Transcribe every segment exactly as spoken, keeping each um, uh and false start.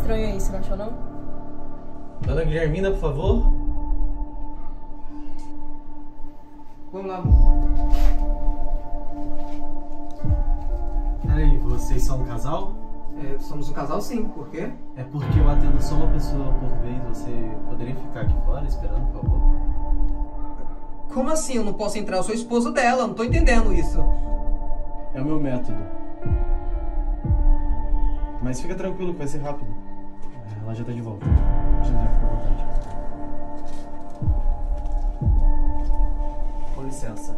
estranho aí, você não achou não? Dona Guilhermina, por favor. Vamos lá. Peraí, vocês são um casal? É, somos um casal sim, por quê? É porque eu atendo só uma pessoa por vez. Você poderia ficar aqui fora esperando, por favor? Como assim eu não posso entrar? Eu sou esposo dela, não tô entendendo isso. É o meu método. Mas fica tranquilo que vai ser rápido. Ela já tá de volta. Já deve ficar à vontade. Com licença.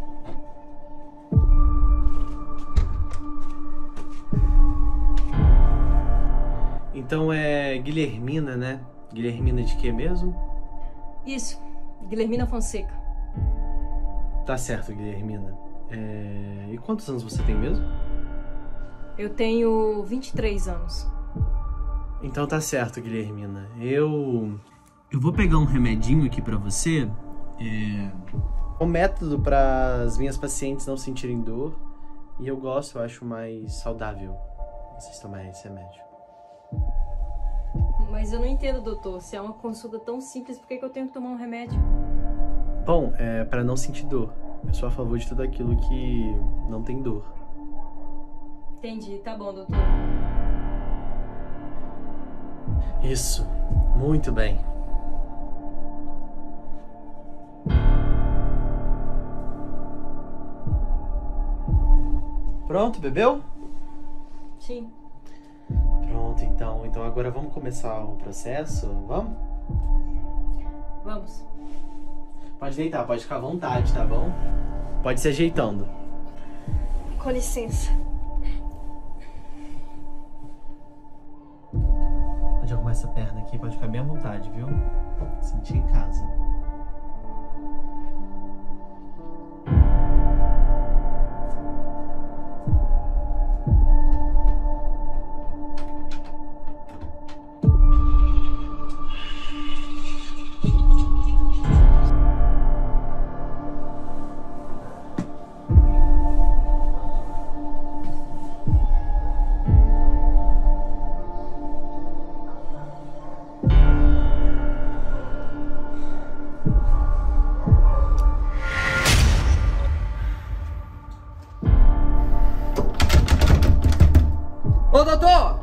Então é Guilhermina, né? Guilhermina de quê mesmo? Isso, Guilhermina Fonseca. Tá certo, Guilhermina. É... E quantos anos você tem mesmo? Eu tenho vinte e três anos. Então tá certo, Guilhermina. Eu... Eu vou pegar um remedinho aqui pra você. É... Um método para as minhas pacientes não sentirem dor. E eu gosto, eu acho mais saudável vocês tomarem esse remédio. Mas eu não entendo, doutor. Se é uma consulta tão simples, por que que eu tenho que tomar um remédio? Bom, é para não sentir dor. Eu sou a favor de tudo aquilo que não tem dor. Entendi, tá bom, doutor. Isso, muito bem. Pronto, bebeu? Sim. Pronto, então. Então agora vamos começar o processo, vamos? Vamos. Pode deitar, pode ficar à vontade, tá bom? Pode se ajeitando. Com licença. Pode arrumar essa perna aqui, pode ficar bem à vontade, viu? Sentir em casa. Ô, doutor!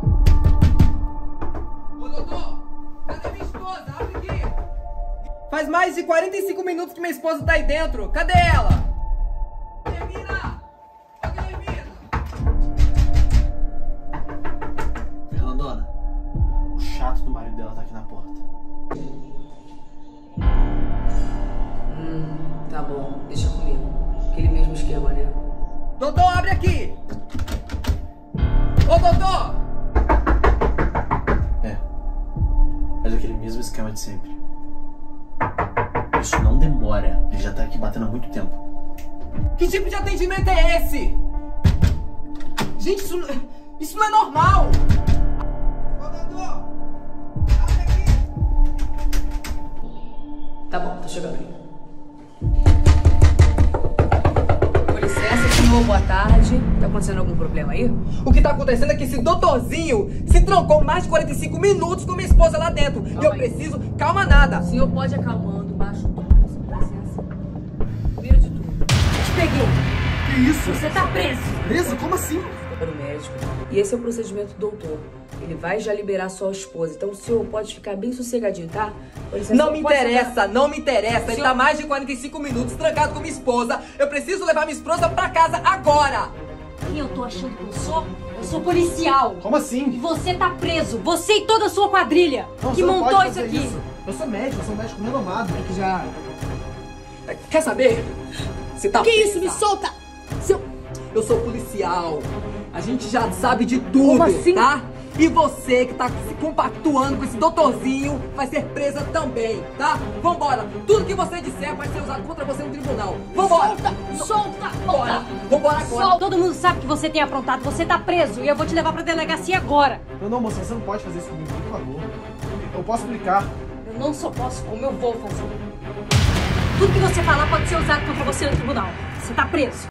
Ô, doutor! Cadê minha esposa? Abre aqui! Faz mais de quarenta e cinco minutos que minha esposa tá aí dentro. Cadê ela? Guilhermina! Ô, Guilhermina! Fernandona, o chato do marido dela tá aqui na porta. Hum, tá bom. Deixa comigo. Aquele mesmo esquema, né? Doutor, abre aqui! Ô, doutor! É. Faz aquele mesmo esquema de sempre. Isso não demora. Ele já tá aqui batendo há muito tempo. Que tipo de atendimento é esse? Gente, isso, isso não é normal! Ô, doutor! Abre aqui! Tá bom, tô chegando aí. Com licença, senhor, boa tarde. Tá acontecendo algum problema aí? O que tá acontecendo é que esse doutorzinho se trancou mais de quarenta e cinco minutos com minha esposa lá dentro. Calma e eu aí. preciso... Calma nada! O senhor pode ir acalmando, baixo o tom. Com licença. Vira de tudo. Te peguei. Que isso? Você tá preso. Preso? Como assim? Para o médico. E esse é o procedimento do doutor. Ele vai já liberar sua esposa. Então o senhor pode ficar bem sossegadinho, tá? Com licença, Não me pode interessa, sentar. não me interessa. Ele Senhor- tá mais de quarenta e cinco minutos trancado com minha esposa. Eu preciso levar minha esposa pra casa agora. Quem eu tô achando que eu sou? Eu sou policial. Como E assim? você tá preso. Você e toda a sua quadrilha Não, que você não montou pode isso fazer aqui. isso. Eu sou médico, eu sou um médico renomado. Que já... Quer saber? Você tá Que isso? Me presa. solta. Seu... Eu sou policial. A gente já sabe de tudo, Como assim? tá? E você que tá se compactuando com esse doutorzinho vai ser presa também, tá? Vambora. Tudo que você disser vai ser usado contra você no tribunal. Vambora. Solta. Solta. Bora. Vambora agora. Solta. Todo mundo sabe que você tem aprontado. Você tá preso e eu vou te levar pra delegacia agora. Não, não, moça, você não pode fazer isso comigo, por favor. Eu posso explicar. Eu não só posso, como eu vou fazer. Tudo que você falar pode ser usado contra você no tribunal. Você tá preso.